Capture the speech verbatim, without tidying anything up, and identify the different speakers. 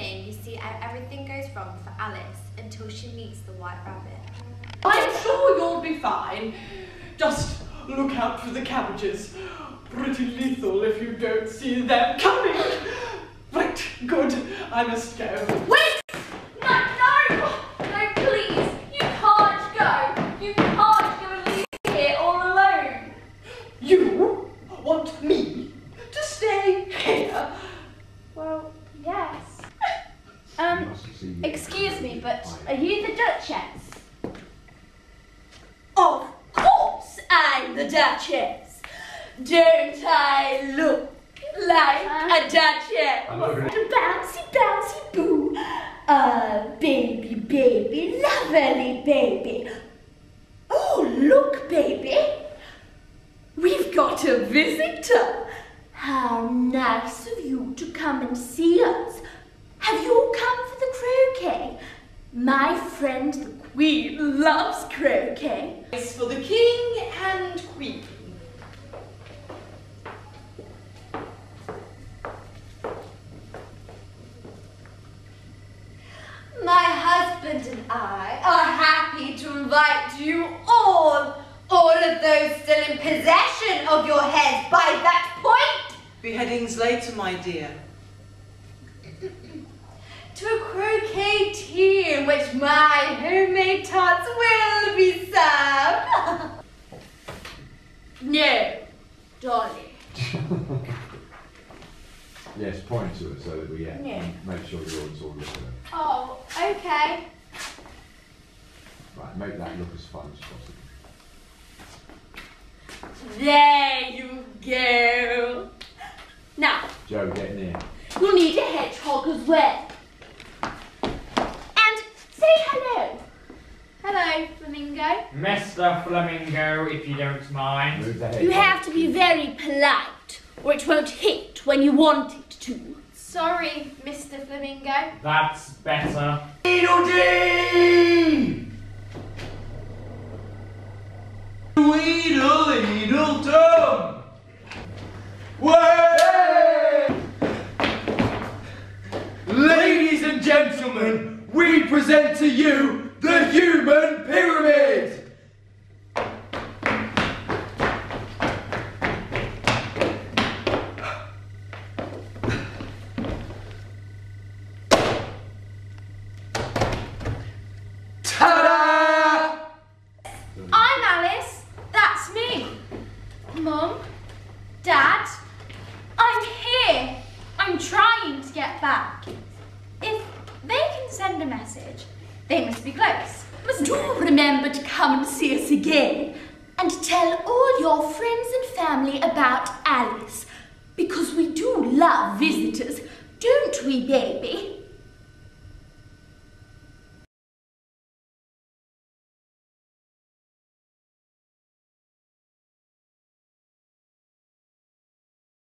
Speaker 1: beginning, you see, everything goes wrong for Alice until she meets the White Rabbit.
Speaker 2: I'm sure you'll be fine. Just look out for the cabbages. Pretty lethal if you don't see them coming. Right, good. I must go.
Speaker 3: Wait! No, no! No, please! You can't go! You can't go and leave me here all alone!
Speaker 2: You want me to stay here?
Speaker 3: Well, yes. Um, excuse me, but are you the Duchess? Of course I'm the Duchess! Don't I look like uh, a Duchess? A bouncy, bouncy boo! A baby, baby, lovely baby! Oh, look, baby! We've got a visitor! How nice of you to come and see us! Have you all come for the croquet? My friend the Queen loves croquet.
Speaker 2: It's for the King and Queen.
Speaker 1: My husband and I are happy to invite you all, all of those still in possession of your heads by that point.
Speaker 4: Beheadings later, my dear.
Speaker 1: To a croquet tea in which my homemade tarts will be served.
Speaker 3: No, Dolly.
Speaker 5: Yes, point to it so that we yeah,
Speaker 3: Yeah.
Speaker 5: make sure the audience all look at it.
Speaker 3: Oh, okay.
Speaker 5: Right, make that look as fun as possible.
Speaker 3: There you go. Now,
Speaker 5: Joe, get near.
Speaker 3: you'll need a hedgehog as well. And say hello. Hello, Flamingo.
Speaker 6: Mister Flamingo, if you don't mind.
Speaker 5: Move the head.
Speaker 3: You have to be very polite, or it won't hit when you want it to.
Speaker 1: Sorry, Mister Flamingo.
Speaker 6: That's better.
Speaker 4: Tweedledee! Tweedledee-dum! Way! Ladies and gentlemen, we present to you the Human Pyramid! Ta-da!
Speaker 1: I'm Alice. That's me. Mum, Dad, I'm here. I'm trying to get back. If they can send a message, they must be close.
Speaker 3: Must do remember to come and see us again, and tell all your friends and family about Alice, because we do love visitors, don't we, baby?